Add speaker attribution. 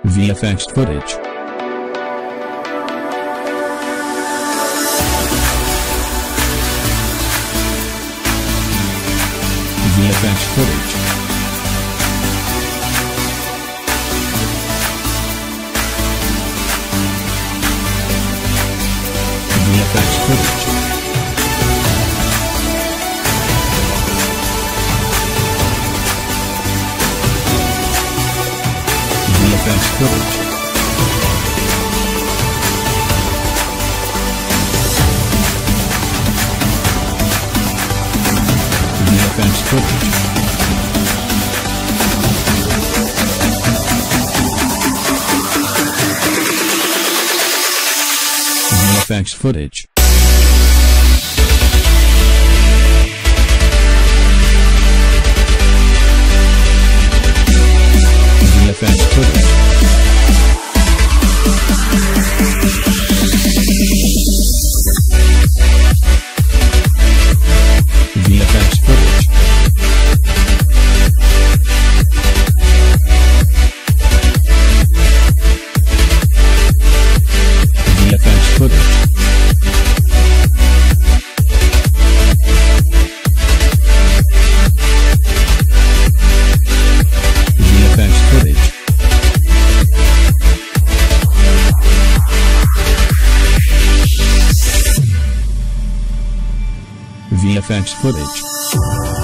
Speaker 1: VFX footage. VFX footage. VFX footage. VFX footage. VFX footage. VFX footage. VFX footage. VFX footage. VFX footage. VFX footage. VFX footage.